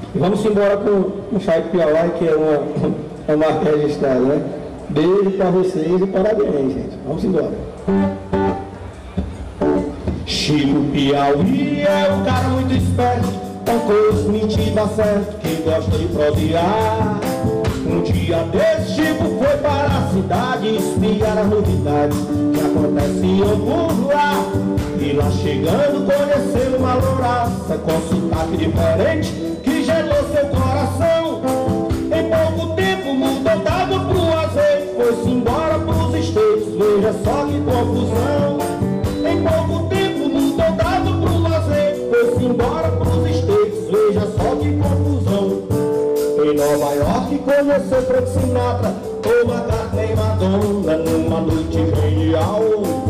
E vamos embora com o Chai Piauí, que é uma marca registrada, né? Beijo para vocês e parabéns, gente. Vamos embora. Chico Piauí é um cara muito esperto, com coisas mentidas certo, que gosta de prodear. Um dia desse Chico foi para a cidade espiar as novidades que aconteciam por lá. E lá chegando conheceu uma louraça com sotaque diferente que gelou seu coração. Em pouco tempo mudou d'água pro azeite, foi-se embora pros estates, veja só que confusão. Em pouco tempo mudou d'água pro azeite, foi-se embora pros estates, veja só que confusão. Em Nova York conheceu Frank Sinatra, Paul McCartney, Madonna, numa noite genial.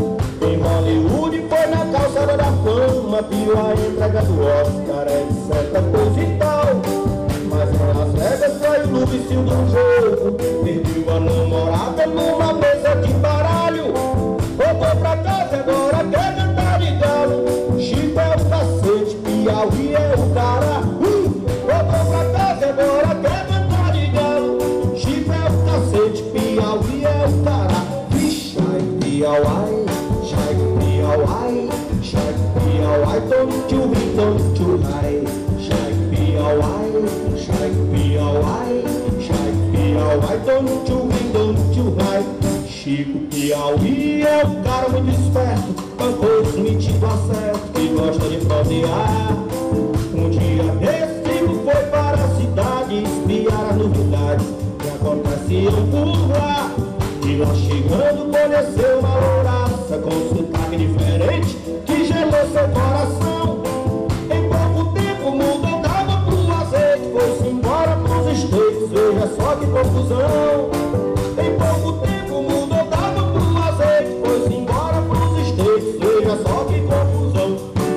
Em Hollywood foi na calçada da fama, viu a entrega do Oscar, etc, coisa e tal. Mas em Las Vegas caiu no vício do jogo, perdeu a namorada numa mesa de baralho. Voltou pra casa e agora quer cantar de galo. Chico é o cacete, Piauí é o cara. Voltou pra casa e agora quer cantar de galo. Chico é o cacete, Piauí é o cara. Vixe, ai, Piauí, Chai Piauí, Chai Piauí, don't you be, don't you lie. Chai Piauí, Chai Piauí, Chai Piauí, don't you be, don't you lie. Chico Piauí é um cara muito esperto, com coisas metido a certo, que gosta de prodear. Um dia desse Chico foi para a cidade espiar as novidades que aconteciam por lá. E lá chegando conheceu uma louraça com sotaque diferente que gelou seu coração. Em pouco tempo mudou d'água pro azeite, foi-se embora pros estates, veja só que confusão. Em pouco tempo mudou d'água pro azeite, foi-se embora pros estates, veja só que confusão.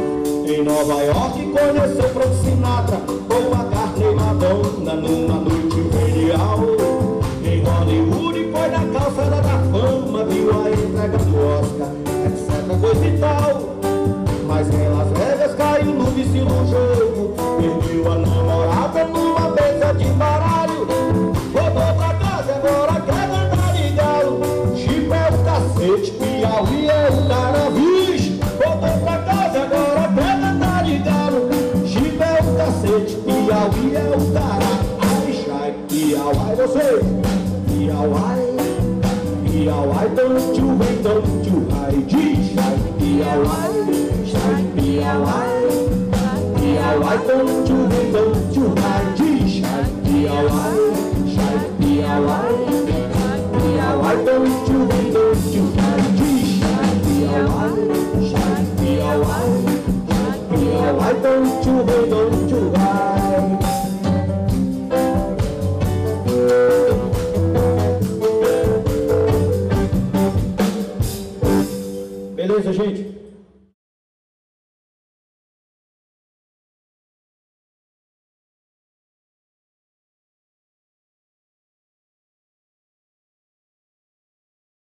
Em Nova York conheceu Frank Sinatra, Paul McCartney, Madonna, numa noite genial. Em Hollywood foi na calçada da fama, viu a entrega do Oscar, etc, coisa e tal. Mas em Las Vegas caiu no vício do jogo, perdeu a namorada numa mesa de baralho. Voltou pra casa e agora quer cantar de galo. Chico é o cacete, Piauí é o cara, vixe. Voltou pra casa e agora quer cantar de galo. Chico é o cacete, Piauí é o cara. Ai, Chai Piauí, você Piauí, Piauí, don't you wait, don't you hide. Chai Piauí, Chai Piauí, Piauí, don't you wait, don't you hide. Chai Piauí, Chai Piauí, Piauí, don't you wait, don't you hide. Chai Piauí, Chai Piauí, Piauí, don't you wait, don't you hide. Beleza, gente?